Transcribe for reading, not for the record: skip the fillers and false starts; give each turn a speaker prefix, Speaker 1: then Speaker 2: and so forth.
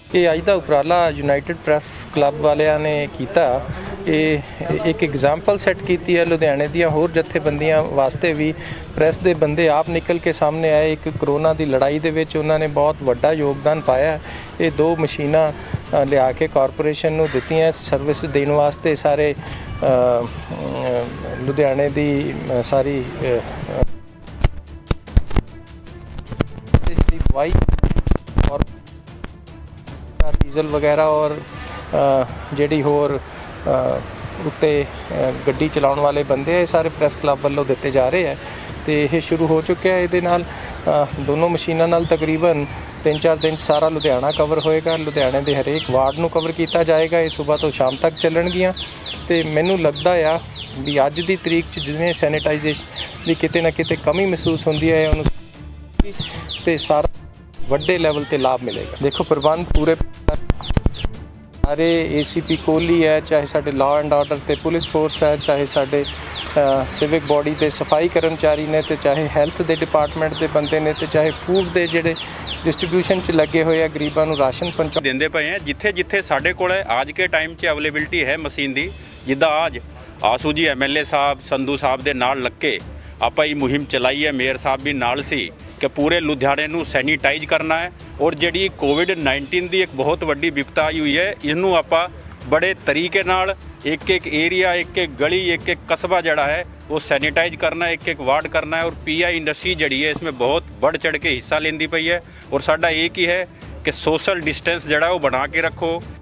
Speaker 1: ਇਹ ਅੱਜ ਦਾ ਉਪਰਾਲਾ ਯੂਨਾਈਟਿਡ ਪ੍ਰੈਸ ਕਲੱਬ ਵਾਲਿਆਂ ਨੇ ਕੀਤਾ। ਇਹ ਇੱਕ ਐਗਜ਼ਾਮਪਲ ਸੈੱਟ ਕੀਤੀ ਹੈ ਲੁਧਿਆਣੇ ਦੀਆਂ ਹੋਰ ਜਥੇਬੰਦੀਆਂ ਵਾਸਤੇ ਵੀ। ਪ੍ਰੈਸ ਦੇ ਬੰਦੇ ਆਪ ਨਿਕਲ ਕੇ ਸਾਹਮਣੇ ਆਏ। ਇੱਕ ਕਰੋਨਾ ਦੀ ਲੜਾਈ ਦੇ ਵਿੱਚ ਉਹਨਾਂ ਨੇ ਬਹੁਤ ਵੱਡਾ ਯੋਗਦਾਨ ਪਾਇਆ। ਇਹ 2 ਮਸ਼ੀਨਾਂ ਲਿਆ ਕੇ ਕਾਰਪੋਰੇਸ਼ਨ ਨੂੰ ਦਿੱਤੀਆਂ ਸਰਵਿਸ ਦੇਣ ਵਾਸਤੇ। ਸਾਰੇ ਲੁਧਿਆਣੇ ਦੀ ਸਾਰੀ ਦਵਾਈ और डीजल वगैरह और ਜਿਹੜੀ ਹੋਰ ਉੱਤੇ ਗੱਡੀ ਚਲਾਉਣ ਵਾਲੇ ਬੰਦੇ ਸਾਰੇ ਪ੍ਰੈਸ ਕਲੱਬ ਵੱਲੋਂ ਦਿੱਤੇ ਜਾ ਰਹੇ ਹੈ ਤੇ ਇਹ ਸ਼ੁਰੂ ਹੋ ਚੁੱਕਿਆ। ਇਹਦੇ ਨਾਲ ਦੋਨੋਂ ਮਸ਼ੀਨਾਂ ਨਾਲ ਤਕਰੀਬਨ 3-4 ਦਿਨ ਸਾਰਾ ਲੁਧਿਆਣਾ ਕਵਰ ਹੋਏਗਾ। ਲੁਧਿਆਣੇ ਦੇ ਹਰੇਕ ਵਾਰਡ ਨੂੰ ਕਵਰ ਕੀਤਾ ਜਾਏਗਾ। ਇਹ ਸਵੇਰ ਤੋਂ ਸ਼ਾਮ ਤੱਕ ਚੱਲਣਗੀਆਂ ਤੇ ਮੈਨੂੰ ਲੱਗਦਾ ਆ ਵੀ ਅੱਜ ਦੀ ਤਰੀਕ 'ਚ ਜਿਵੇਂ ਸੈਨੀਟਾਈਜੇਸ਼ਨ ਦੀ ਕਿਤੇ ਨਾ ਕਿਤੇ ਕਮੀ ਮਹਿਸੂਸ ਹੁੰਦੀ ਹੈ ਉਹਨੂੰ ਤੇ ਸਾਰਾ ਵੱਡੇ ਲੈਵਲ ਤੇ ਲਾਭ ਮਿਲੇਗਾ। ਦੇਖੋ ਪ੍ਰਬੰਧ ਪੂਰੇ ਸਾਰੇ ACP ਕੋਹਲੀ ਹੈ, ਚਾਹੇ ਸਾਡੇ ਲਾਅ ਐਂਡ ਆਰਡਰ ਤੇ ਪੁਲਿਸ ਫੋਰਸ ਹੈ, ਚਾਹੇ ਸਾਡੇ ਸਿਵਿਕ ਬੋਡੀ ਦੇ ਸਫਾਈ ਕਰਮਚਾਰੀ ਨੇ, ਤੇ ਚਾਹੇ ਹੈਲਥ ਦੇ ਡਿਪਾਰਟਮੈਂਟ ਦੇ ਬੰਦੇ ਨੇ, ਤੇ ਚਾਹੇ ਫੂਡ ਦੇ ਜਿਹੜੇ डिस्ट्रीब्यूशन च लगे हुए हैं गरीबों को राशन पहुँचा
Speaker 2: देंदे पे हैं। जिथे जिथे साढ़े कोल आज के टाइम च अवेलेबिलिटी है मशीन की, जिदा आज आसू जी MLA साहब संधू साहब के नाल लग के आप मुहिम चलाई है। मेयर साहब भी नाल सी कि पूरे लुधियाने नूं सैनीटाइज करना है और जी कोविड-19 की एक बहुत वड्डी विपता आई हुई है, इनू आप बड़े तरीके नाल एक एक एरिया, एक एक गली, एक एक कस्बा जड़ा है वो सैनीटाइज करना है, एक एक वार्ड करना है। और PI इंडस्ट्री जड़ी है इसमें बहुत बढ़ चढ़ के हिस्सा लेंदी पई है। और साडा एक ही है कि सोशल डिस्टेंस जड़ा वो बना के रखो,